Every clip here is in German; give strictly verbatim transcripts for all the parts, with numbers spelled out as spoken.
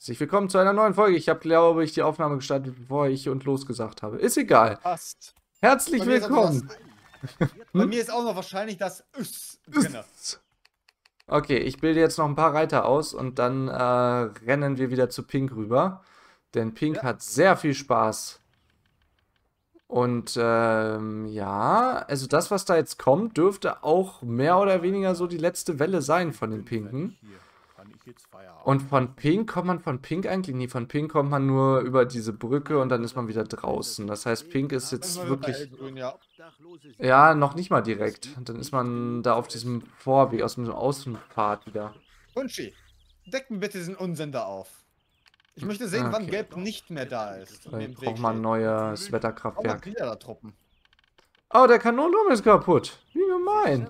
Herzlich willkommen zu einer neuen Folge. Ich habe, glaube ich, die Aufnahme gestartet, bevor ich und los gesagt habe. Ist egal. Passt. Herzlich Bei mir ist auch willkommen. das- Bei mir ist auch noch wahrscheinlich das Üss drin. Okay, ich bilde jetzt noch ein paar Reiter aus und dann äh, rennen wir wieder zu Pink rüber. Denn Pink Ja. hat sehr viel Spaß. Und ähm, ja, also das, was da jetzt kommt, dürfte auch mehr oder weniger so die letzte Welle sein von den Pinken. Und von Pink kommt man von Pink eigentlich nie. Von Pink kommt man nur über diese Brücke und dann ist man wieder draußen. Das heißt, Pink ist jetzt wirklich... Hellgrün, ja. Ja, noch nicht mal direkt. Dann ist man da auf diesem Vorweg, aus dem Außenpfad wieder. Kunchi, deck mir bitte diesen Unsinn da auf. Ich möchte sehen, wann Okay. Gelb nicht mehr da ist. und mir Vielleicht im Weg braucht man ein steht. neues Oh, Wetterkraftwerk. wieder da Truppen. Oh, der Kanonenturm ist kaputt. Wie gemein.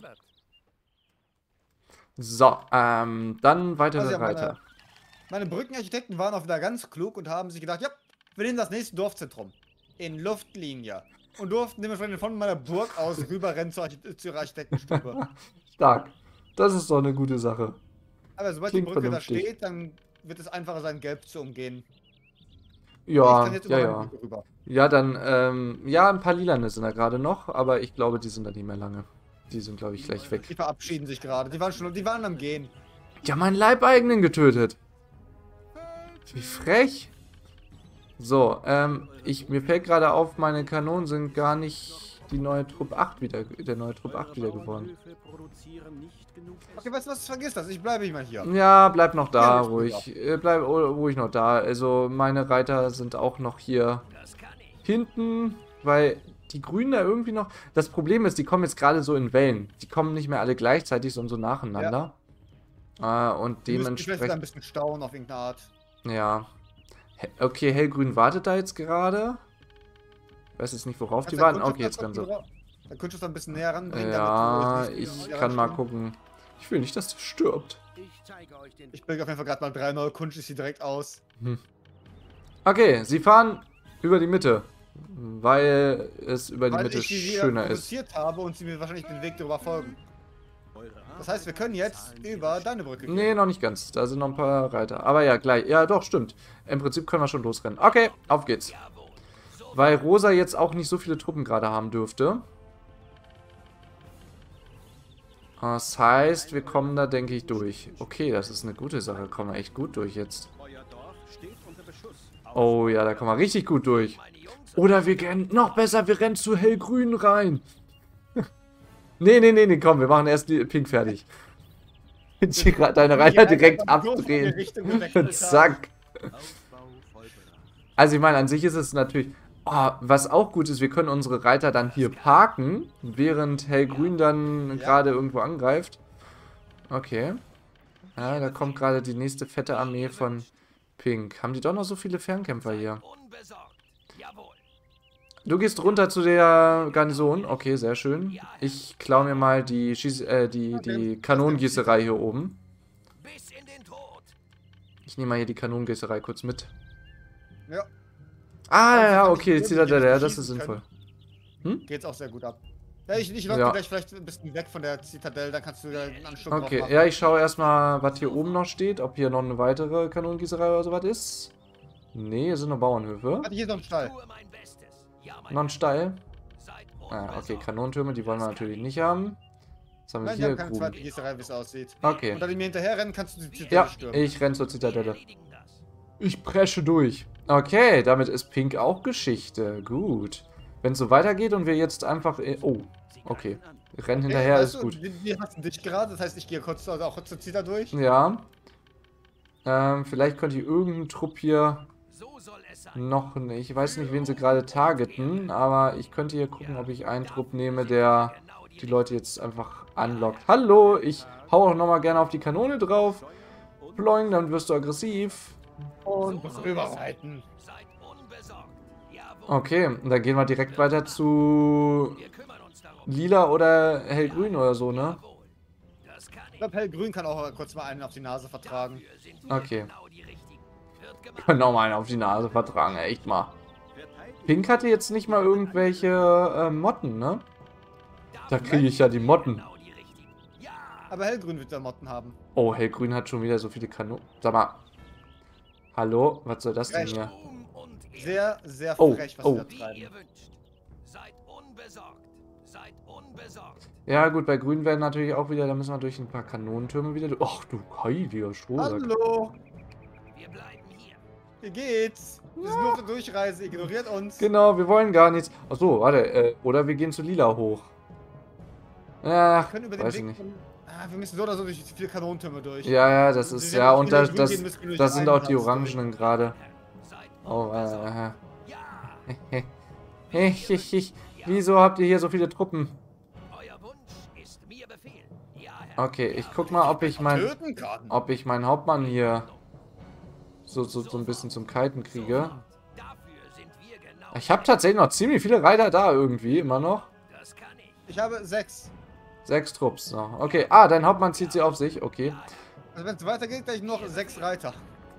So, ähm, dann weitere Also ja, meine- Reiter. Meine Brückenarchitekten waren auch wieder ganz klug und haben sich gedacht, ja, wir nehmen das nächste Dorfzentrum. In Luftlinie. Und durften dementsprechend von meiner Burg aus rüberrennen zur, Archite zur ihrer Architektenstube. Stark. Das ist doch eine gute Sache. Aber sobald Klingt die Brücke vernünftig. da steht, dann wird es einfacher sein, Gelb zu umgehen. ich Ja, kann jetzt ja, über meine ja. Brücke rüber. Ja, dann, ähm, ja, ein paar Lilane sind da gerade noch, aber ich glaube, die sind da nicht mehr lange. Die sind, glaube ich, gleich weg. Die verabschieden sich gerade. Die waren schon, die waren am Gehen. Die haben meinen Leibeigenen getötet. Wie frech. So, ähm, ich, mir fällt gerade auf, meine Kanonen sind gar nicht die neue Trupp acht wieder, der neue Trupp acht wieder geworden. Okay, weißt du was? Vergiss das. Ich bleibe nicht mal hier. Ja, bleib noch da, Ja, ich ruhig. Äh, Bleib oh, ruhig noch da. Also, meine Reiter sind auch noch hier hinten, weil die Grünen da irgendwie noch... Das Problem ist, die kommen jetzt gerade so in Wellen. Die kommen nicht mehr alle gleichzeitig, sondern so nacheinander. Äh, und Die müssen vielleicht ein dementsprechend... bisschen stauen auf irgendeine Art. Ja. He- Okay, Hellgrün wartet da jetzt gerade. Ich weiß jetzt nicht, worauf die Kannst warten. deinen Okay, jetzt Kundschaft können sie. da- Dein Kundschaft ein bisschen näher ranbringen. Ja, damit du ich nicht kann mal ranstehen. gucken. Ich will nicht, dass der stirbt. Ich bilde auf jeden Fall gerade mal drei neue Kunschis hier direkt aus. Okay, sie fahren über die Mitte. Weil es über die Weil Mitte ich die wieder schöner ist. produziert habe und sie mir wahrscheinlich den Weg darüber folgen. Das heißt, wir können jetzt über deine Brücke gehen. Nee, noch nicht ganz. Da sind noch ein paar Reiter. Aber ja, gleich. Ja, doch, stimmt. Im Prinzip können wir schon losrennen. Okay, auf geht's. Weil Rosa jetzt auch nicht so viele Truppen gerade haben dürfte. Das heißt, wir kommen da, denke ich, durch. Okay, das ist eine gute Sache. Kommen wir echt gut durch jetzt. Oh ja, da kommen wir richtig gut durch. Oder wir rennen, noch besser, wir rennen zu Hellgrün rein. nee, nee, nee, nee, komm, wir machen erst die Pink fertig. Die, deine Reiter direkt abdrehen. Zack. Also ich meine, an sich ist es natürlich... Oh, was auch gut ist, wir können unsere Reiter dann hier parken, während Hellgrün dann Ja. gerade irgendwo angreift. Okay. Ja, da kommt gerade die nächste fette Armee von Pink. Haben die doch noch so viele Fernkämpfer hier? Du gehst runter zu der Garnison. Okay, sehr schön. Ich klaue mir mal die, Schieß äh, die, die Kanonengießerei hier oben. Ich nehme mal hier die Kanonengießerei kurz mit. Ja, Ah, Also, ja, wenn okay, ich die Zitadelle, ja, das schießen ist sinnvoll. geht's auch sehr gut ab. Ja, ich, ich locke Ja. gleich vielleicht ein bisschen weg von der Zitadelle, dann kannst du da einen Ansturm Okay, drauf ja, ich schaue erstmal, was hier oben noch steht, ob hier noch eine weitere Kanonengießerei oder sowas ist. Nee, hier sind noch Bauernhöfe. Warte, hier ist noch ein Stall. Noch ein Stall. Ah, okay, Kanonentürme, die wollen wir natürlich nicht haben. Was haben wir Nein, wir haben hier? keine Gruben. zweite Gießerei, wie es aussieht. Okay. Und da die mir hinterher rennen, kannst du die Zitadelle Ja, stürmen. ich renn zur Zitadelle. Ich presche durch. Okay, damit ist Pink auch Geschichte. Gut. Wenn es so weitergeht und wir jetzt einfach... Oh, okay. Rennen hinterher Ey, ist weißt du, gut. Wir, wir hatten dich gerade, das heißt, ich gehe kurz also auch kurz zur Zita durch. Ja. Ähm, vielleicht könnte ich irgendeinen Trupp hier noch nicht. Ich weiß nicht, wen sie gerade targeten, aber ich könnte hier gucken, ob ich einen Trupp nehme, der die Leute jetzt einfach anlockt. Hallo, ich hau auch nochmal gerne auf die Kanone drauf. Ploing, dann wirst du aggressiv. Und rüberreiten. Okay, und dann gehen wir direkt weiter zu Lila oder Hellgrün oder so, ne? Ich glaube, Hellgrün kann auch kurz mal einen auf die Nase vertragen. Okay. Können auch mal einen auf die Nase vertragen, echt mal. Pink hatte jetzt nicht mal irgendwelche äh, Motten, ne? Da kriege ich ja die Motten. Aber Hellgrün wird da Motten haben. Oh, Hellgrün hat schon wieder so viele Kanonen. Sag mal. Hallo? Was soll das denn hier? Sehr, sehr Oh, frech, was oh. wir da treiben. Seid unbesorgt. Seid unbesorgt. Ja gut, bei Grün werden natürlich auch wieder, da müssen wir durch ein paar Kanonentürme wieder. Ach du heiliger Strohsack. Hallo, Wir bleiben hier. wie geht's? Wir sind nur auf der Durchreise, ignoriert uns. Genau, wir wollen gar nichts. Achso, warte, äh, oder wir gehen zu Lila hoch. Ja, Wir können über den weiß ich Weg nicht. von, ah, wir müssen so oder so durch viele Kanonentürme durch. Ja, ja, das Wir ist, werden ja, durch und viele das, Grün das, gehen, müssen wir durch das sind einen auch die Platz durch. Orangenen gerade. Seid Oh, unbesorgt. äh, Ja. Wieso habt ihr hier so viele Truppen? Euer Wunsch ist mir Befehl. Ja, Herr. Okay, ich guck mal, ob ich mein, Töten kann. ob ich meinen Hauptmann hier so, so, so ein bisschen zum Kiten kriege. Dafür sind wir genau. Ich habe tatsächlich noch ziemlich viele Reiter da irgendwie, immer noch. Das kann ich. Ich habe sechs. Sechs Trupps noch. Okay, ah, dein Hauptmann zieht sie auf sich, okay. Also wenn es weitergeht, gleich noch sechs Reiter.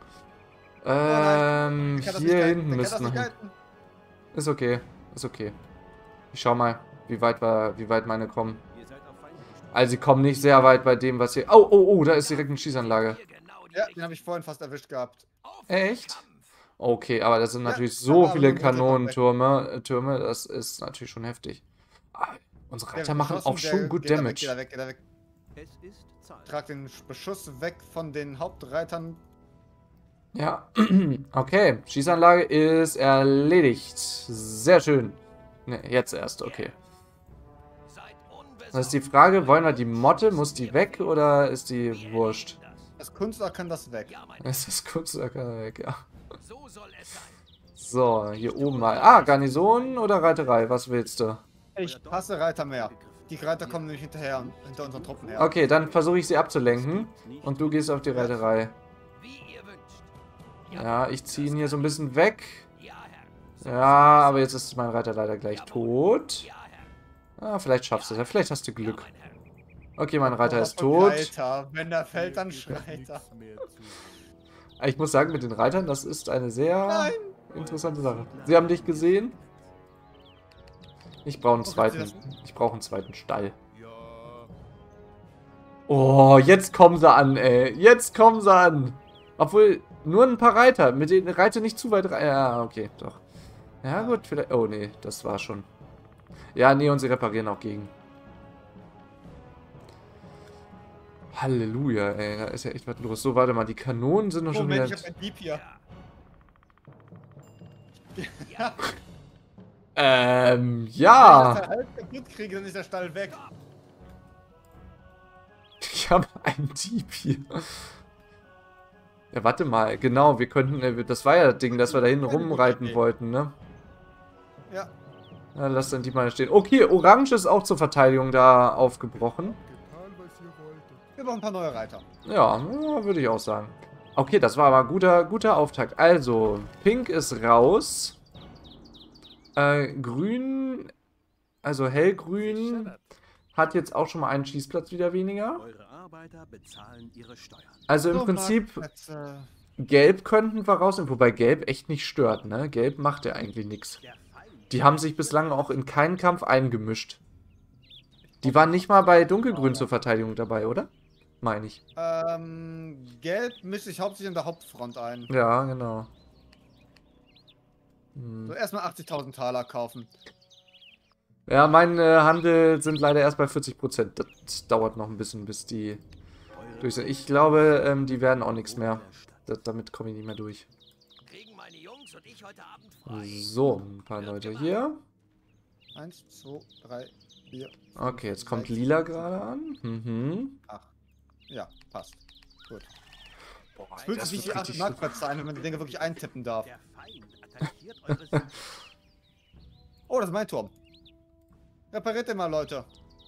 Ähm, Ich kann das hier nicht halten. hinten Der kann müssten das nicht noch. halten. Ist okay, ist okay. Ich schau mal, wie weit war, wie weit meine kommen. Also sie kommen nicht sehr weit bei dem, was hier... Oh, oh, oh, da ist direkt eine Schießanlage. Hier genau die Ja, Richtung. den habe ich vorhin fast erwischt gehabt. Auf Echt? Kampf. Okay, aber das sind Ja, natürlich aber so aber viele nur ein Drittel Kanonentürme, äh, Türme, das ist natürlich schon heftig. Ah, unsere Der Reiter machen beschossen, auch schon der gut geht da weg, Damage. geht da weg, geht da weg. Es ist Zeit. Trag den Beschuss weg von den Hauptreitern. Ja, okay, Schießanlage ist erledigt. Sehr schön. Ne, jetzt erst, okay. Seid unbesorgt. Das ist die Frage, wollen wir die Motte, muss die weg oder ist die wurscht? Das Kunstwerk kann das weg. Ja, mein Ist das kurz oder kann er weg, ja. So soll es sein. So, hier oben mal. Ah, Garnison oder Reiterei, was willst du? Ich hasse Reiter mehr. Die Reiter kommen nämlich hinterher, hinter unseren Truppen her. Okay, dann versuche ich sie abzulenken und du gehst auf die Reiterei. Wie ihr wünscht. Ja, ich ziehe ihn hier so ein bisschen weg. Ja, Herr. Ja, aber jetzt ist mein Reiter leider gleich tot. Ja, Herr. Ah, vielleicht schaffst du es. Ja, vielleicht hast du Ja, Glück. mein Herr. Okay, mein Reiter Was ist für tot. Reiter. Wenn der fällt, dann schreit er. Ich muss sagen, mit den Reitern, das ist eine sehr Nein. interessante Sache. Sie haben dich gesehen? Ich brauche einen Oh, zweiten. kannst Ich brauche einen zweiten Stall. Oh, jetzt kommen sie an, ey. Jetzt kommen sie an. Obwohl, nur ein paar Reiter. Mit den Reiter nicht zu weit rein. Ja, okay, doch. Ja, gut, vielleicht. Oh, nee, das war schon. Ja, nee, und sie reparieren auch gegen. Halleluja, ey. Da ist ja echt was los. So, warte mal, die Kanonen sind doch schon Moment, wieder. ich hab einen Dieb hier. Ähm, Wenn ich ja. das halb kaputt kriege, dann ist der Stall weg. Ich habe einen Dieb hier. Ja, warte mal. Genau, wir könnten... äh, Das war ja das Ding, dass wir da hinten rumreiten wollten, ne? Ja. Ja, lass den Dieb mal stehen. Okay, Orange ist auch zur Verteidigung da aufgebrochen. Wir brauchen ein paar neue Reiter. Ja, ja, würde ich auch sagen. Okay, das war aber ein guter, guter Auftakt. Also, Pink ist raus. Äh, Grün, also Hellgrün, hat jetzt auch schon mal einen Schießplatz wieder weniger. Eure Arbeiter bezahlen ihre Steuern. Also im So, Prinzip, Marktplätze. Gelb könnten wir rausnehmen, wobei Gelb echt nicht stört, ne? Gelb macht ja eigentlich nichts. Der Feind Die haben sich bislang auch in keinen Kampf eingemischt. Die waren nicht mal bei Dunkelgrün zur Verteidigung dabei, oder? Meine ich. Ähm, Gelb mischt sich hauptsächlich in der Hauptfront ein. Ja, genau. Hm. So, erstmal achtzigtausend Taler kaufen. Ja, mein äh, Handel sind leider erst bei vierzig Prozent. Das dauert noch ein bisschen, bis die eure durch sind. Ich glaube, ähm, die werden auch nichts mehr. Das, damit komme ich nicht mehr durch. Kriegen meine Jungs und ich heute Abend frei. So, ein paar Leute hier. Eins, zwei, drei, vier. fünf, Okay, jetzt kommt sechs, Lila sieben, gerade an. Mhm. acht. Ja, passt. Gut. Boah, Es fühlt das sich wie wird acht richtig- Marktplätze ein, wenn man die Dinge wirklich eintippen darf. Der Feind attackiert eure Siedlung. Oh, das ist mein Turm. Repariert den mal, Leute.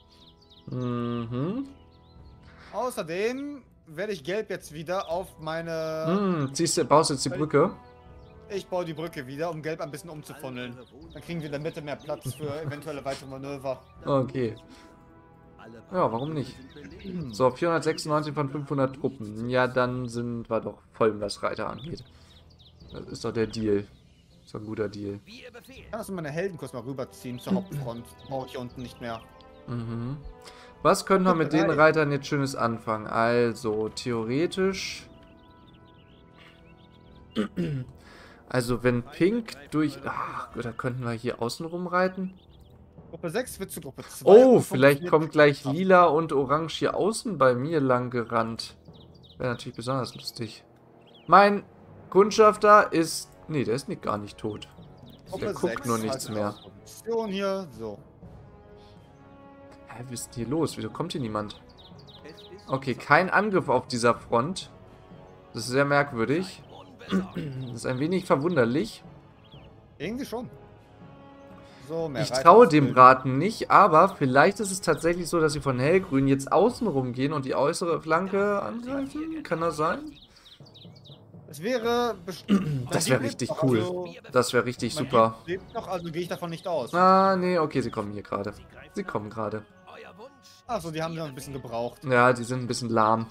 Mhm. Außerdem werde ich Gelb jetzt wieder auf meine... Hm, ziehst du, baust jetzt die Brücke? Ich baue die Brücke wieder, um Gelb ein bisschen umzufunneln. Dann kriegen wir in der Mitte mehr Platz für eventuelle weitere Manöver. Okay. Alle Ja, warum nicht? sind So, vierhundertsechsundneunzig von fünfhundert Truppen. Ja, dann sind wir doch voll, was Reiter angeht. Das ist doch der Deal. So ein guter Deal. Wie ihr Befehl. Ich kann das in meine Helden kurz mal rüberziehen zur Hauptfront. Brauche ich hier unten nicht mehr. Mhm. Was können wir mit den Drei. Reitern jetzt Schönes anfangen? Also, theoretisch... Also wenn Pink durch... Ach, da könnten wir hier außen rumreiten. Gruppe sechs wird zu Gruppe zwei. Oh, und vielleicht funktioniert kommt gleich ab. Lila und Orange hier außen bei mir lang gerannt. Wäre natürlich besonders lustig. Mein Kundschafter ist... Nee, der ist nicht, gar nicht tot. Gruppe Der guckt sechs nur nichts haltet mehr. aus Position hier, so. Hä, was ist denn hier los? Wieso kommt hier niemand? Es ist Okay, kein Angriff auf dieser Front. Das ist sehr merkwürdig. Unbesorgt. Das ist ein wenig verwunderlich. Irgendwie schon. So, mehr Ich Reiter traue ins dem Bild. Raten nicht, aber vielleicht ist es tatsächlich so, dass sie von Hellgrün jetzt außen rumgehen und die äußere Flanke angreifen. Kann das sein? Es wäre bestimmt. Das wäre richtig cool. Also, Das wäre richtig mein super. Gegner lebt noch, also gehe ich davon nicht aus. Ah, nee, okay, sie kommen hier gerade. Sie kommen gerade. Euer Wunsch. Achso, die haben noch ein bisschen gebraucht. Ja, die sind ein bisschen lahm.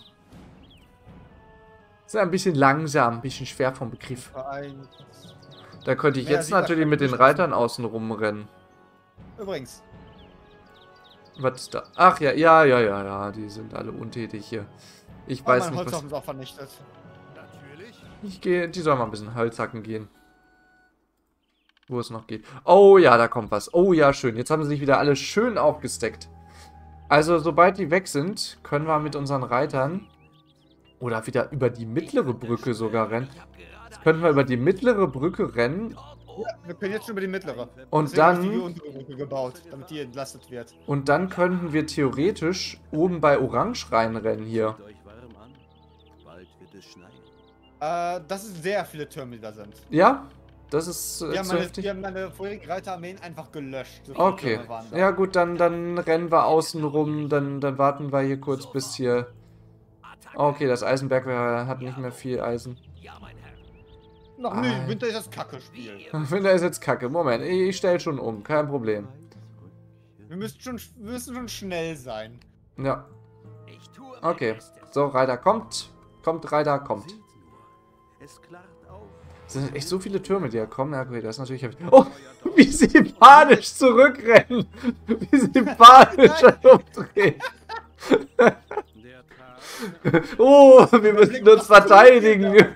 Sind ein bisschen langsam, ein bisschen schwer vom Begriff. Verein. Da könnte ich Mehr jetzt sieht das natürlich mit den nicht Reitern außen rumrennen. Übrigens, Was ist da? Ach ja, ja, ja, ja, ja, die sind alle untätig hier. Ich oh, weiß mein nicht, was... Holzhaufen ist auch vernichtet. Natürlich. Ich gehe, die sollen mal ein bisschen Holz hacken gehen. Wo es noch geht. Oh ja, da kommt was. Oh ja, schön. Jetzt haben sie sich wieder alle schön aufgesteckt. Also, sobald die weg sind, können wir mit unseren Reitern oder wieder über die mittlere Brücke sogar rennen. Ich hab gerade Jetzt könnten wir über die mittlere Brücke rennen Ja, wir können jetzt schon über die mittlere. und Deswegen habe ich die dann untere Brücke gebaut, damit die entlastet wird. und dann könnten wir theoretisch oben bei Orange reinrennen hier. Zieht euch warm an. Bald wird es schneien. Äh, das sind sehr viele Türme, die da sind. Ja, das ist äh, Wir haben, zu meine, heftig. wir haben meine vorherigen Reiterarmeen einfach gelöscht. So viele Okay. Türme waren da. Ja gut, dann, dann rennen wir außen rum, dann, dann warten wir hier kurz bis hier... Okay, das Eisenberg hat nicht mehr viel Eisen. Ja, mein Herr. Noch Ah. nie, Winter ist das Kacke-Spiel. Winter ist jetzt kacke. Moment, ich stelle schon um, kein Problem. Wir müssen schon, wir müssen schon schnell sein. Ja, Ich tue mein okay. Bestes. So, Reiter kommt. Kommt, Reiter kommt. Seht nur. Es klart auf. Es sind echt so viele Türme, die da kommen. Ja, okay, das ist natürlich heftig. Oh, wie sie panisch zurückrennen. Wie sie panisch umdrehen. Der Tag Oh, wir müssen uns verteidigen.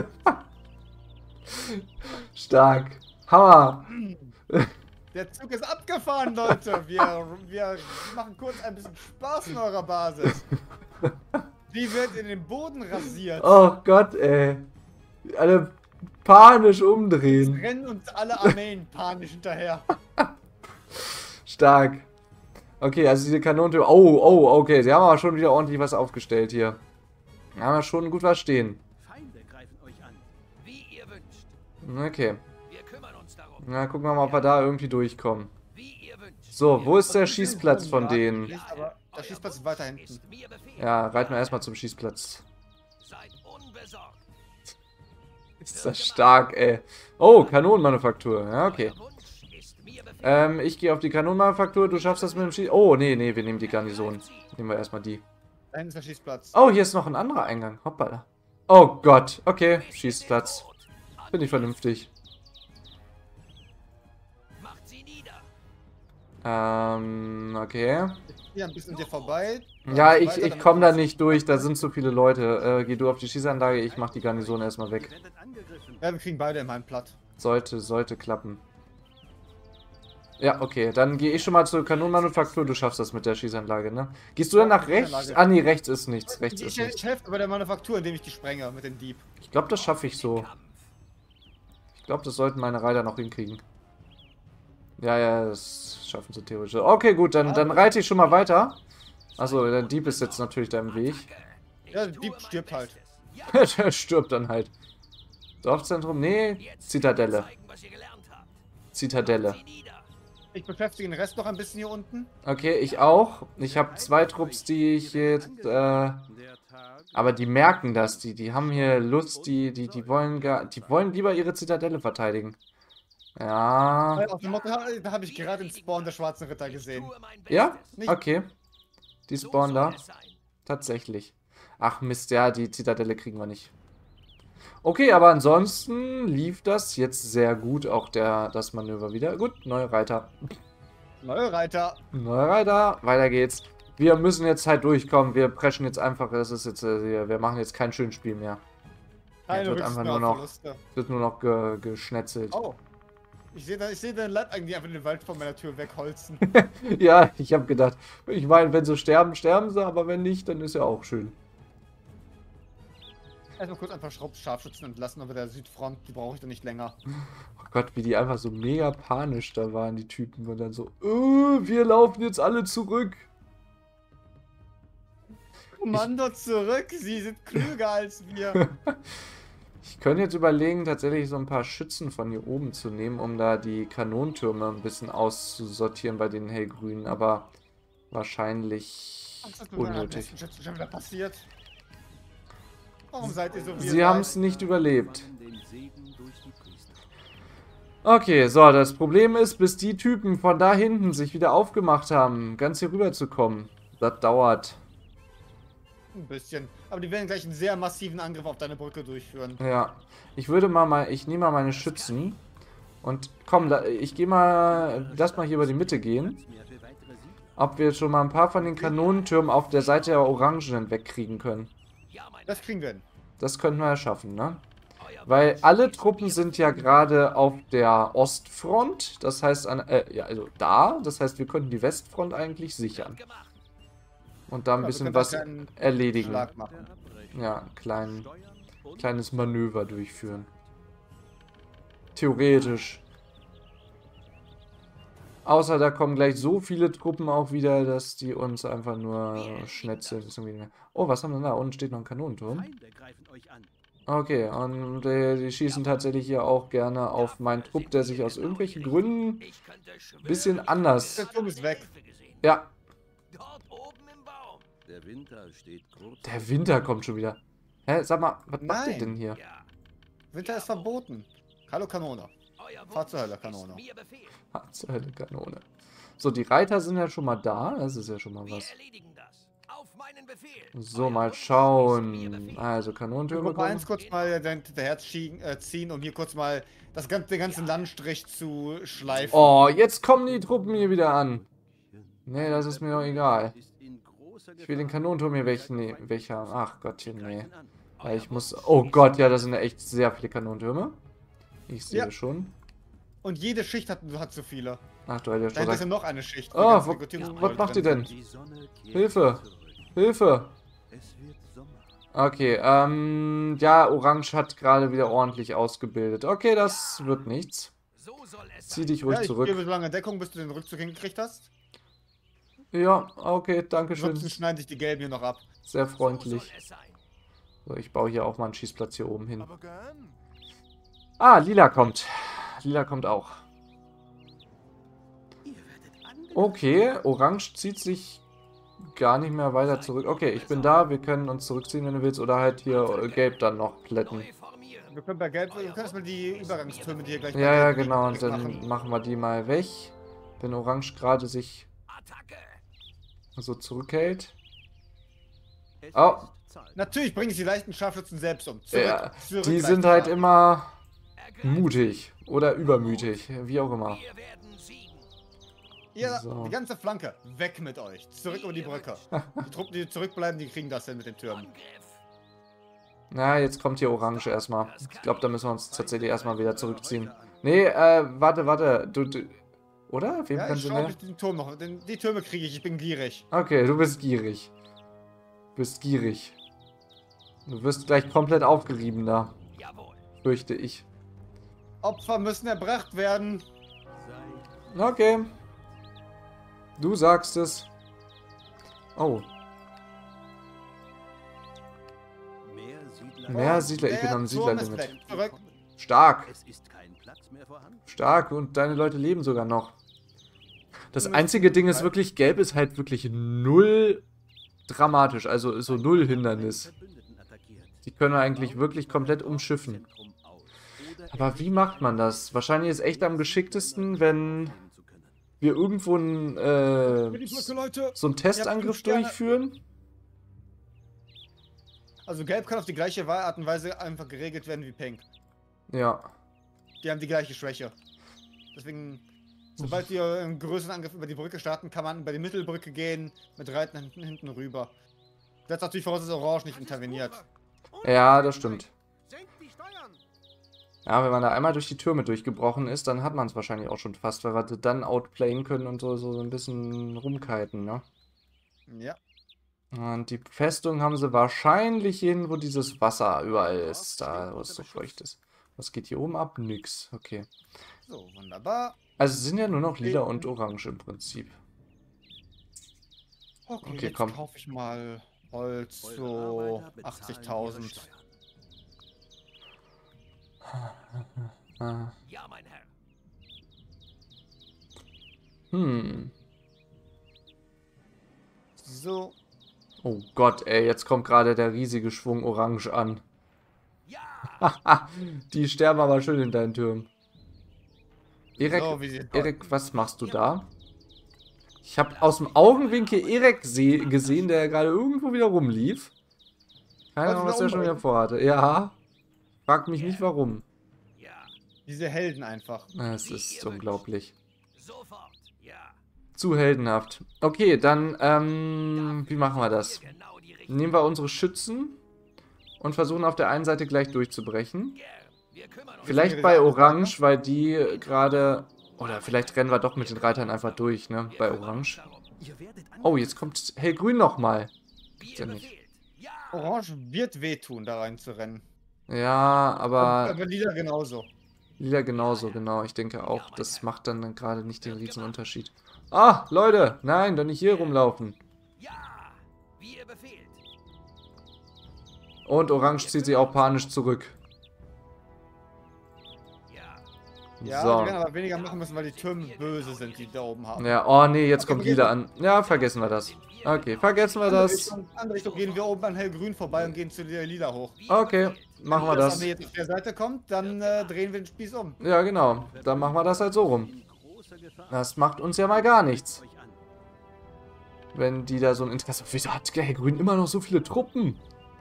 Stark. Hammer. Der Zug ist abgefahren, Leute. Wir, wir machen kurz ein bisschen Spaß in eurer Basis. Die wird in den Boden rasiert. Oh Gott, ey. Alle panisch Es umdrehen. rennen uns alle Armeen panisch hinterher. Stark. Okay, also diese Kanonentürme. Oh, oh, okay. Sie haben aber schon wieder ordentlich was aufgestellt hier. Haben wir schon gut was stehen. Feinde greifen euch an. Wie ihr wünscht. Okay. Wir kümmern uns darum. Na, gucken wir mal, ob wir da irgendwie durchkommen. Wie ihr wünscht. So, wo ist der Schießplatz von denen? Nicht, aber der Schießplatz ist weiter hinten. Ist mir Befehl. Ja, reiten wir erstmal zum Schießplatz. Seid unbesorgt. Ist das stark, ey. Oh, Kanonenmanufaktur. Ja, okay. Euer Wunsch ist mir Befehl. Ähm, ich gehe auf die Kanonenmanufaktur. Du schaffst das mit dem Schieß... Oh, nee, nee, wir nehmen die Garnison. Nehmen wir erstmal die. Da hinten ist der Schießplatz. Oh, hier ist noch ein anderer Eingang. Hoppala. Oh Gott. Okay, Schießplatz. Bin ich vernünftig. Macht sie nieder. Ähm, okay. Hier ein bisschen dir vorbei. Ja, ich, Weiter, ich damit komme wir- da nicht durch. Da sind zu viele Leute. Äh, geh du auf die Schießanlage. Ich mach die Garnison erstmal weg. Ihr werdet angegriffen. Ja, wir kriegen beide im Heim platt. Sollte, sollte klappen. Ja, okay. Dann gehe ich schon mal zur Kanonenmanufaktur. Du schaffst das mit der Schießanlage, ne? Gehst du dann nach rechts? Schießanlage. Ah, nee, rechts ist nichts. Rechts Ich, ist ich, nichts. ich helfe bei der Manufaktur, indem ich die sprenge mit dem Dieb. Ich glaube, das schaffe ich so. Ich glaube, das sollten meine Reiter noch hinkriegen. Ja, ja, das schaffen sie theoretisch. Okay, gut, dann, dann reite ich schon mal weiter. Achso, der Dieb ist jetzt natürlich da im Weg. Ja, der Dieb stirbt halt. Der stirbt dann halt. Dorfzentrum? Nee, Zitadelle. Zeigen, was ihr gelernt habt. Zitadelle. Sie nieder. Ich beschäftige den Rest noch ein bisschen hier unten. Okay, ich auch. Ich habe zwei Trupps, die ich jetzt... Äh, Der Tag aber die merken das. Die, die haben hier Lust. Die, die, die wollen gar... Die wollen lieber ihre Zitadelle verteidigen. Ja. Weil Auf dem Motto, da habe ich gerade den Spawn der schwarzen Ritter gesehen. Ich tue mein Ja? Bestes. Nicht- Okay. Die So spawnen soll da. es sein. Tatsächlich. Ach Mist, ja, die Zitadelle kriegen wir nicht. Okay, aber ansonsten lief das jetzt sehr gut. Auch der, das Manöver wieder. Gut, neue Reiter. Neue Reiter. Neue Reiter. Weiter geht's. Wir müssen jetzt halt durchkommen. Wir preschen jetzt einfach. Das ist jetzt, äh, wir machen jetzt kein schönes Spiel mehr. Keine wird Rücksicht einfach mehr nur auf noch, Verluste. wird nur noch ge, geschnetzelt. Oh. Ich sehe ich seh dein Leib eigentlich einfach in den Wald vor meiner Tür wegholzen. Ja, ich habe gedacht, ich meine, wenn sie sterben, sterben sie, aber wenn nicht, dann ist ja auch schön. Erstmal kurz ein paar Schraub- Scharfschützen entlassen, aber der Südfront, die brauche ich dann nicht länger. Oh Gott, wie die einfach so mega panisch da waren, die Typen. Und dann so, äh, wir laufen jetzt alle zurück. Kommando zurück, sie sind klüger als wir. Ich könnte jetzt überlegen, tatsächlich so ein paar Schützen von hier oben zu nehmen, um da die Kanonentürme ein bisschen auszusortieren bei den hellgrünen, aber wahrscheinlich Was ist mit meinen unnötig. besten Schützen schon wieder passiert? Warum seid ihr so wie ihr Sie haben es seid? nicht überlebt. Den Segen durch die Priester. Okay, so, das Problem ist, bis die Typen von da hinten sich wieder aufgemacht haben, ganz hier rüber zu kommen. Das dauert. Ein bisschen. Aber die werden gleich einen sehr massiven Angriff auf deine Brücke durchführen. Ja, ich würde mal, mal ich nehme mal meine Schützen und komm, da, ich gehe mal, lass mal hier über die Mitte gehen, Platz mehr für weitere Siege. ob wir schon mal ein paar von den Kanonentürmen auf der Seite der Orangenen wegkriegen können. Ja, mein Das kriegen wir hin. Das könnten wir ja schaffen, ne? euer Weil alle Truppen sind ja gerade auf der Ostfront, das heißt, an, äh, ja, also da, das heißt, wir könnten die Westfront eigentlich sichern gemacht. und da ein Ja, wir bisschen können da was keinen erledigen. Schlag machen. Der Abbrechung. Ja, klein, Steuern und kleines Manöver durchführen. Theoretisch. Außer da kommen gleich so viele Truppen auch wieder, dass die uns einfach nur schnetzeln. Ist irgendwie nicht mehr- Oh, was haben wir denn da? Unten steht noch ein Kanonenturm. Feinde greifen euch an. Okay, und äh, die schießen tatsächlich hier auch gerne auf meinen Trupp, der sich aus irgendwelchen Gründen Ich könnte schwören, bisschen ich anders... Der Turm ist weg. habe Hilfe gesehen. Ja, Dort oben im Baum. Der Winter steht kurz. der Winter kommt schon wieder. Hä, sag mal, was macht ihr Nein. denn hier? Ja, Winter ist verboten. Hallo Kanone. euer Fahr zur Wunsch Hölle, ist Kanone. mir Befehl. Ah, zur Hölle, Kanone. So, die Reiter sind ja schon mal da. Das ist ja schon mal Wir was. erledigen das. Auf meinen Befehl. So, Euer mal Wunsch ist mir schauen. Befehl. Also, Kanonentürme Gruppe eins kommen. kurz mal hinterher ziehen, äh, ziehen, um hier kurz mal das ganze, den ganzen Landstrich zu schleifen. Oh, jetzt kommen die Truppen hier wieder an. Nee, das ist mir doch egal. Ist in großer Ich will den Gefahr. Kanonenturm hier weg, nee, weg haben. Ach Gottchen, nee. Greifen an. Ja, ich muss... Oh Gott, ja, das sind ja echt sehr viele Kanonentürme. Ich sehe Ja. schon. Und jede Schicht hat, hat so viele. Ach du, Alter, Dahinter ist ja schon. noch eine Schicht. Oh, ganz wo- Rekrutierungsleute was macht ihr drin denn? Die Sonne kehrt Hilfe. zurück. Hilfe! Es wird Sommer. Okay, ähm... Ja, Orange hat gerade wieder ordentlich ausgebildet. Okay, das wird nichts. So soll es Zieh sein. dich sind. ruhig Ja, ich zurück. gebe so lange Deckung, bis du den Rückzug hingekriegt hast. Ja, okay, danke schön. Ansonsten schneiden sich die Gelben hier noch ab. Sehr So freundlich. soll es sein. So, ich baue hier auch mal einen Schießplatz hier oben hin. Aber gern. Ah, Lila kommt. Lila kommt auch. Ihr werdet angegriffen. Okay, Orange zieht sich gar nicht mehr weiter zurück. Okay, ich bin da. Wir können uns zurückziehen, wenn du willst. Oder halt hier äh, Gelb dann noch plätten. Neu formieren. Wir können bei Gelb, wir können erstmal die Übergangstürme, die hier gleich bei Ja, ja, Gelb genau. Und liegen, dann wegmachen. machen wir die mal weg. Wenn Orange gerade sich Attacke. so zurückhält. Es Oh. ist Zeit. Natürlich bringen sie die leichten Scharfschützen selbst um. Zurück, Ja, zurück, die leichte sind halt Scharf- immer Ergreifen. mutig. Oder übermütig. Wie auch immer. Wir werden siegen. Ihr, So. die ganze Flanke, weg mit euch. Zurück über die Brücke. Die Truppen, die zurückbleiben, die kriegen das hin mit den Türmen. Angriff. Na, jetzt kommt hier Orange erstmal. Ich glaube, da müssen wir uns tatsächlich erstmal wieder zurückziehen. Nee, äh, warte, warte. Du, du oder? Wem Ja, können ich sie schaue mehr? mich den Turm noch. Den, die Türme kriege ich, ich bin gierig. Okay, du bist gierig. Du bist gierig. Du wirst gleich komplett aufgerieben da, Jawohl. fürchte ich. Opfer müssen erbracht werden. Sei Okay. Du sagst es. Oh, mehr Siedler. mehr Siedler. Ich bin Der am Turm ist Siedlerlimit. weg. Zurück. Stark. Es ist kein Platz mehr vorhanden. Stark. Und deine Leute leben sogar noch. Das Du musst- einzige Ding ist wirklich, Gelb ist halt wirklich null dramatisch. Also ist so null Hindernis. Verbündeten attackiert. Die können wir eigentlich wirklich komplett umschiffen. Zentrum aus. Oder Aber wie macht man das? Wahrscheinlich ist echt am geschicktesten, wenn nehmen zu können. wir irgendwo einen, äh, Die Brücke, Leute. so einen Testangriff Sterne. durchführen. Also Gelb kann auf die gleiche Art und Weise einfach geregelt werden wie Pink. Ja. Die haben die gleiche Schwäche. Deswegen, sobald wir einen größeren Angriff über die Brücke starten, kann man über die Mittelbrücke gehen, mit Reiten hinten, hinten rüber. Setzt natürlich voraus, dass Orange nicht interveniert. Ja, das stimmt. Senkt die Ja, wenn man da einmal durch die Türme durchgebrochen ist, dann hat man es wahrscheinlich auch schon fast, weil wir dann outplayen können und so, so ein bisschen rumkiten, ne? Ja. Und die Festung haben sie wahrscheinlich hin, wo dieses Wasser überall ist, da wo es so feucht ist. Was geht hier oben ab? Nix. Okay. So, wunderbar. Also es sind ja nur noch lila und orange im Prinzip. Okay, Okay, jetzt komm. kaufe ich mal Holz, Eure so Arbeiter bezahlen ihre achtzigtausend. Steuern. Ah. Ja, mein Herr. Hm. So. Oh Gott, ey, jetzt kommt gerade der riesige Schwung Orange an. Ja! Die sterben aber schön in deinen Türmen. Erik, So, wie sie- Erik, was machst du da? Ich habe aus dem Augenwinkel Erik se- gesehen, der gerade irgendwo wieder rumlief. Keine Wolltest Ahnung, du was wieder der schon wieder umbringen? vorhatte. Ja. Frag mich nicht warum. Ja! Diese Helden einfach. Es ist unglaublich. Sofort! Ja! Zu heldenhaft. Okay, dann, ähm, wie machen wir das? Genau die Richtung. Nehmen wir unsere Schützen und versuchen auf der einen Seite gleich durchzubrechen. Gern. Wir kümmern uns. Vielleicht wir bei sagen, Orange, weil die gerade... Oder vielleicht rennen wir doch mit den Reitern einfach durch, ne? Wir Bei kümmern uns Orange. darum. Ihr werdet Oh, jetzt kommt Hellgrün nochmal. Wie ja ihr nicht. befehlt. Ja! Orange wird wehtun, da rein zu rennen. Ja, aber Aber Lila genauso. Lila genauso, genau. Ich denke auch, das macht dann gerade nicht den riesen Unterschied. Ah, Leute, nein, doch nicht hier rumlaufen. Ja! Wie ihr befehlt. Und Orange zieht sie auch panisch zurück. Ja! Ja, So. die werden aber weniger machen müssen, weil die Türme böse sind, die da oben haben. Ja, oh nee, jetzt Okay, kommt wir Lila gehen- an. Ja, vergessen wir das. Okay, vergessen wir Andere das. Richtung, andere Richtung gehen wir oben an Hellgrün vorbei und gehen zu der Lila hoch. Wie ihr Okay, befehlt. machen wir Wenn das. Armee jetzt auf der Seite kommt, dann äh, drehen wir den Spieß um. Ja, genau. Dann machen wir das halt so rum. in großer Gefahr. Das macht uns ja mal gar nichts. Euch an. Wenn die da so ein Interesse... Wieso hat Hellgrün immer noch so viele Truppen?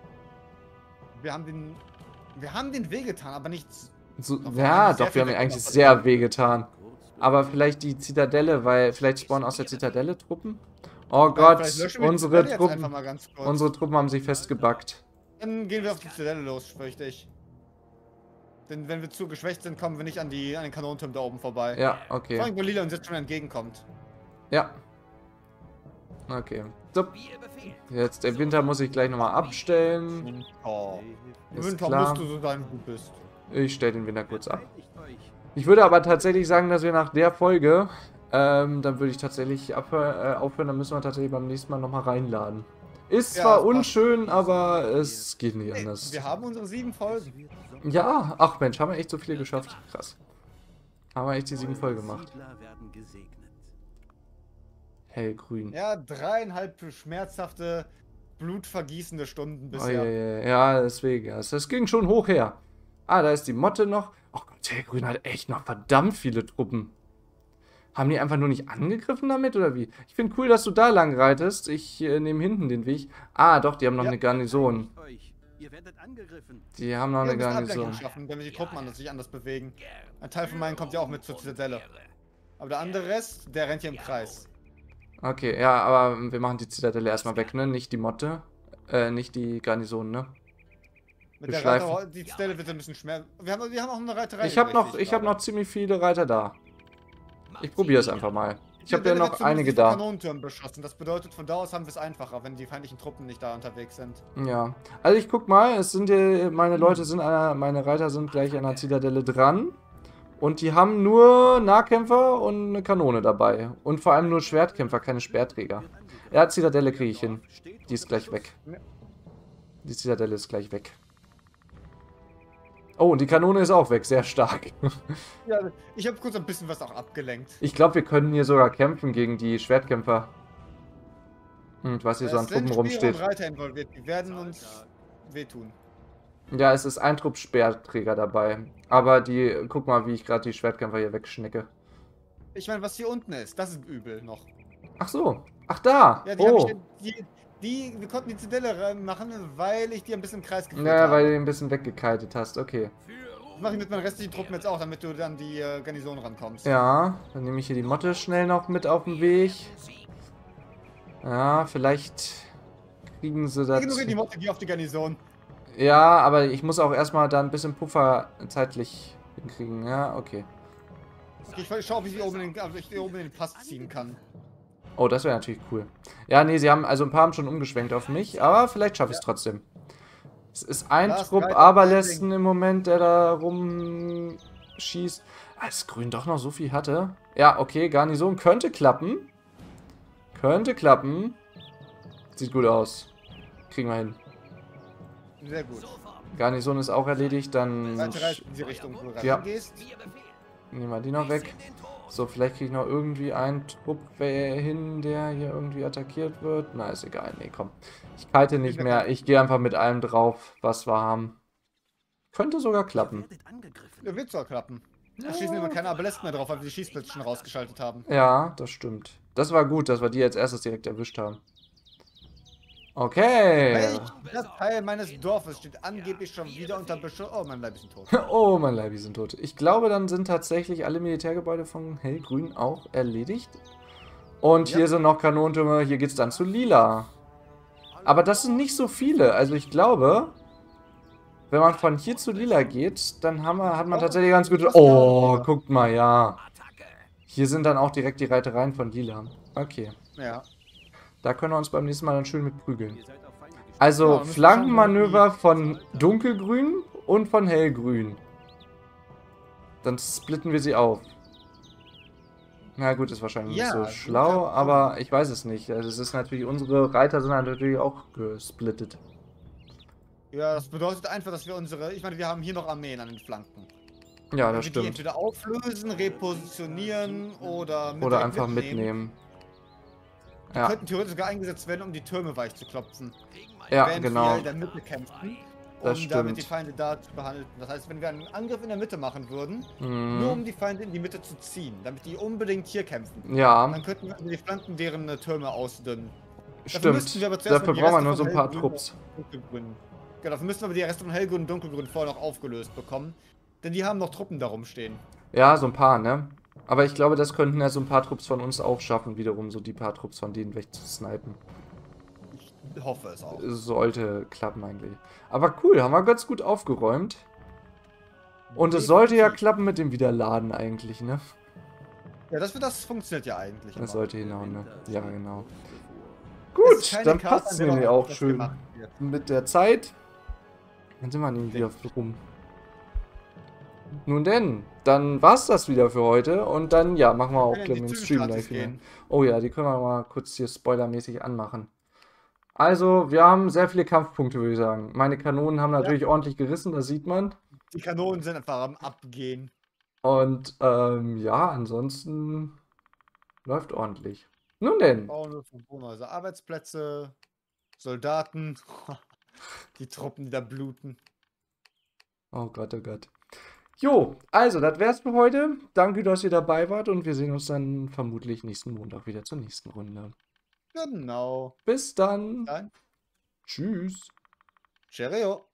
Wir haben den. Wir haben den wehgetan, aber nichts. So, Doch, ja, wir haben sehr doch, wir viel haben ihn eigentlich weggemacht. sehr wehgetan. Kurz Aber vielleicht die Zitadelle, weil vielleicht spawnen aus der Zitadelle Truppen? Oh Gott, Vielleicht löschen wir die unsere Zitadelle jetzt einfach Truppen, mal ganz kurz. unsere Truppen haben sich festgebackt. Dann gehen wir auf die Zitadelle los, fürchte ich. Denn wenn wir zu geschwächt sind, kommen wir nicht an, die, an den Kanonenturm da oben vorbei. Ja, Vor okay. allem, wo Lila uns jetzt schon entgegenkommt. Ja. Okay. So, Wie ihr befehlt. jetzt der Winter muss ich gleich nochmal abstellen. Oh. Ist Winter klar. musst du so sein, wie du bist. Ich stelle den Winter kurz ab. Verteidigt euch. Ich würde aber tatsächlich sagen, dass wir nach der Folge, ähm, dann würde ich tatsächlich abhör, äh, aufhören, dann müssen wir tatsächlich beim nächsten Mal nochmal reinladen. Ist Ja, zwar das passt. unschön, aber es geht nicht Ey, anders. wir haben unsere sieben Folgen. Ja, ach Mensch, haben wir echt so viele geschafft. Krass. Haben wir echt die sieben voll gemacht. Siedler werden gesegnet. Hellgrün. Ja, dreieinhalb schmerzhafte, blutvergießende Stunden Oh, bisher. ja, ja, ja, deswegen. ja. Das ging schon hoch her. Ah, da ist die Motte noch. Oh Gott, Hellgrün hat echt noch verdammt viele Truppen. Haben die einfach nur nicht angegriffen damit, oder wie? Ich finde cool, dass du da lang reitest. Ich äh, nehme hinten den Weg. Ah, doch, die haben noch Ja. eine Garnison. Verteidigt euch. Ihr werdet angegriffen. Die haben noch Wir eine müssen Garnison. Ablenkung schaffen, damit die Truppen anders, sich anders bewegen. Gern. Ein Teil von meinen kommt ja auch mit zur Zitadelle. Aber der andere Rest, der rennt hier im Kreis. Okay, ja, aber wir machen die Zitadelle erstmal weg, ne? Nicht die Motte. Äh, nicht die Garnison, ne? Mit Wir der schleifen. Reiter, die Zitadelle wird ein bisschen schmer. Wir haben, wir haben auch eine Reiterei. Ich habe noch, übrig, ich habe glaube. noch ziemlich viele Reiter da. Ich probiere es einfach mal. Ich Die habe ja Zitadelle noch wird zumindest einige von da. Kanonentürmen beschossen. Das bedeutet, von da aus haben wir es einfacher, wenn die feindlichen Truppen nicht da unterwegs sind. Ja. Also ich guck mal, es sind hier, meine Leute sind einer, meine Reiter sind gleich an der Zitadelle dran. Und die haben nur Nahkämpfer und eine Kanone dabei. Und vor allem nur Schwertkämpfer, keine Speerträger. Ja, Zitadelle kriege ich hin. Die ist gleich weg. Die Zitadelle ist gleich weg. Oh, und die Kanone ist auch weg, sehr stark. Ja, ich habe kurz ein bisschen was auch abgelenkt. Ich glaube, wir können hier sogar kämpfen gegen die Schwertkämpfer. Und was hier so an Es sind Truppen Speere rumsteht. und Reiter involviert. Die werden uns wehtun. Ja, es ist ein Trupp Speerträger dabei. Aber die, guck mal, wie ich gerade die Schwertkämpfer hier wegschnecke. Ich meine, was hier unten ist, das ist übel noch. Ach so. Ach da. Ja, die, Oh. hab ich, die, die, wir konnten die Zitadelle machen, weil ich die ein bisschen im Kreis geführt Ja, habe. weil du ihn ein bisschen weggekitet hast. Okay. Das mache ich mit meinen restlichen Truppen jetzt auch, damit du dann die äh, Garnison rankommst. Ja, dann nehme ich hier die Motte schnell noch mit auf den Weg. Ja, vielleicht kriegen sie das. Ignoriere die Motte, geh auf die Garnison. Ja, aber ich muss auch erstmal da ein bisschen Puffer zeitlich hinkriegen. Ja, okay. Okay, ich schaue, ob ich die oben in den, ob ich die oben in den Pass ziehen kann. Oh, das wäre natürlich cool. Ja, nee, sie haben, also ein paar haben schon umgeschwenkt auf mich, aber vielleicht schaffe ich es trotzdem. Es ist ein Last Trupp Ride of Aberlästen im Moment, der da rumschießt. Als Grün doch noch so viel hatte. Ja, okay, Garnison könnte klappen. Könnte klappen. Sieht gut aus. Kriegen wir hin. Sehr gut. Garnison ist auch erledigt, dann Weiter rein in die Richtung, wo du Ja. reingehst. Mir Befehl. nehmen wir die noch weg. So, vielleicht kriege ich noch irgendwie einen Trupp hin, der hier irgendwie attackiert wird. Na, ist egal. Nee, komm. Ich kite nicht mehr. Ich gehe einfach mit allem drauf, was wir haben. Könnte sogar klappen. Ihr werdet angegriffen. Ja, wird zwar klappen. Da schießen immer keine Abelästen mehr drauf, weil wir die Schießplätze schon rausgeschaltet haben. Ja, das stimmt. Das war gut, dass wir die als erstes direkt erwischt haben. Okay. Welcher Teil meines Dorfes steht angeblich schon wieder unter Beschuss? Oh, mein Leib ist tot. Oh, mein Leibi sind tot. Ich glaube, dann sind tatsächlich alle Militärgebäude von Hellgrün auch erledigt. Und Ja. hier sind noch Kanonentürme. Hier geht's dann zu Lila. Aber das sind nicht so viele. Also ich glaube, wenn man von hier zu Lila geht, dann haben wir, hat man Oh, tatsächlich ganz gute... das ist Oh, ja- guckt mal, ja. Attacke. Hier sind dann auch direkt die Reitereien von Lila. Okay. Ja. Da können wir uns beim nächsten Mal dann schön mit prügeln. Ihr seid auf Feinde gestoßen. Also Ja, dann müssen wir Flankenmanöver schauen, von dunkelgrün und von hellgrün. Dann splitten wir sie auf. Na gut, ist wahrscheinlich Ja, nicht so das schlau, kann- aber ich weiß es nicht. Also es ist natürlich, unsere Reiter sind natürlich auch gesplittet. Ja, das bedeutet einfach, dass wir unsere. Ich meine, wir haben hier noch Armeen an den Flanken. Ja, Wenn das wir die stimmt. entweder auflösen, repositionieren oder mit Oder direkt einfach mitnehmen. Die Ja, könnten theoretisch sogar eingesetzt werden, um die Türme weich zu klopfen. ja, Während genau. wir in der Mitte kämpfen, um Das damit die stimmt. Feinde da zu behandeln. Das heißt, wenn wir einen Angriff in der Mitte machen würden, nur Mhm. um die Feinde in die Mitte zu ziehen, damit die unbedingt hier kämpfen, Ja, dann könnten wir über die Flanken deren äh, Türme ausdünnen. müssten stimmt. wir aber zuerst Dafür mal die brauchen wir Reste nur so von ein paar Hellgrün Trupps. und Dunkelgrün. Genau, dafür müssen wir aber die Reste von Hellgrün und Dunkelgrün vorher noch aufgelöst bekommen. Denn die haben noch Truppen da rumstehen. Ja, so ein paar, ne? Aber ich glaube, das könnten ja so ein paar Trupps von uns auch schaffen, wiederum so die paar Trupps von denen wegzusnipen. Ich hoffe es auch. Sollte klappen eigentlich. Aber cool, haben wir ganz gut aufgeräumt. Und es sollte ja Definitiv. klappen mit dem Wiederladen eigentlich, ne? Ja, das, das funktioniert ja eigentlich. immer. Das sollte hinhauen, ne? Ja, genau. Es Gut, ist keine dann Karte, passt es an der nämlich man auch das schön gemacht wird. mit der Zeit. Dann sind wir nämlich wieder rum. Nun denn, dann war's das wieder für heute. Und dann, ja, machen wir auch Können gleich die den Stream Zwischenstatus gleich wieder. gehen. Oh ja, die können wir mal kurz hier spoilermäßig anmachen. Also, wir haben sehr viele Kampfpunkte, würde ich sagen. Meine Kanonen haben natürlich ordentlich gerissen, das sieht man. Die Kanonen sind einfach am Abgehen. Und ähm, ja, ansonsten läuft ordentlich. Nun denn. Bauen von Wohnhäuser, Arbeitsplätze, Soldaten, die Truppen, die da bluten. Oh Gott, oh Gott. Jo, also, das wär's für heute. Danke, dass ihr dabei wart und wir sehen uns dann vermutlich nächsten Montag wieder zur nächsten Runde. Genau. Bis dann. Dann, Tschüss. Cheerio.